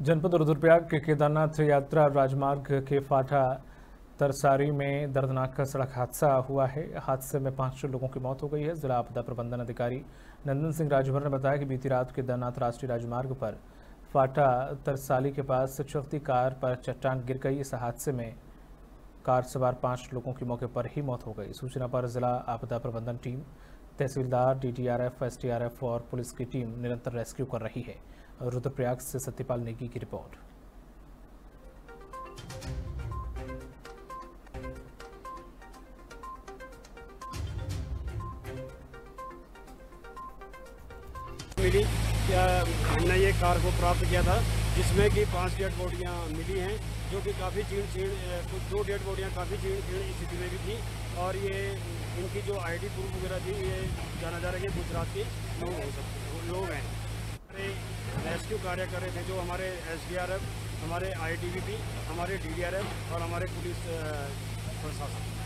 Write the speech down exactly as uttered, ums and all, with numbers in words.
जनपद रुद्रप्रयाग के केदारनाथ यात्रा राजमार्ग के फाटा तरसारी में दर्दनाक सड़क हादसा हुआ है। हादसे में पांच लोगों की मौत हो गई है। जिला आपदा प्रबंधन अधिकारी नंदन सिंह राजभर ने बताया कि बीती रात केदारनाथ राष्ट्रीय राजमार्ग पर फाटा तरसाली के पास चलती कार पर चट्टान गिर गई। इस हादसे में कार सवार पांच लोगों की मौके पर ही मौत हो गई। सूचना पर जिला आपदा प्रबंधन टीम, तहसीलदार, डीटीआरएफ, एसडीआरएफ और पुलिस की टीम निरंतर रेस्क्यू कर रही है। रुद्रप्रयाग से सत्यपाल नेगी की रिपोर्ट। मिली क्या हमने ये कार को प्राप्त किया था, जिसमें कि पांच डेड बॉडियां मिली हैं, जो कि काफ़ी चीड़ चीड़ कुछ दो डेड बॉडियां काफ़ी चीड़ चीड़ स्थिति में भी थी। और ये इनकी जो आईडी प्रूफ वगैरह थी, ये जाना जा रहा है कि गुजरात के लोग हो सकते लोग हैं। हमारे रेस्क्यू कार्य कर रहे थे जो हमारे एसडीआरएफ, हमारे आईटीबीपी, हमारे डीडीआरएफ और हमारे पुलिस प्रशासन।